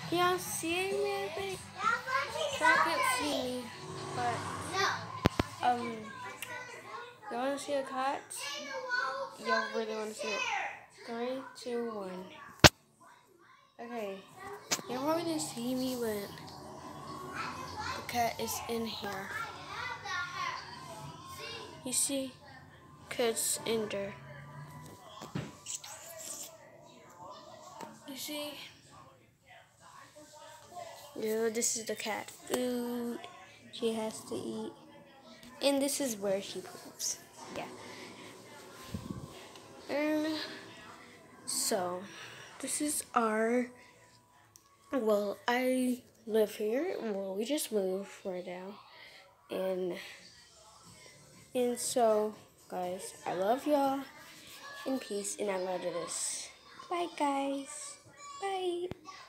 Can y'all see me? I think. Y'all can't see me, but y'all wanna see a cat? Y'all really wanna see it? 3, 2, 1. Okay. Y'all probably didn't see me, but the cat is in here. You see? Cat's in there. You see? Yeah, this is the cat food she has to eat. And this is where she poops. Yeah. So, this is our, well, I live here. Well, we just moved right now. And so, guys, I love y'all. In peace, and I love this. Bye, guys. Bye.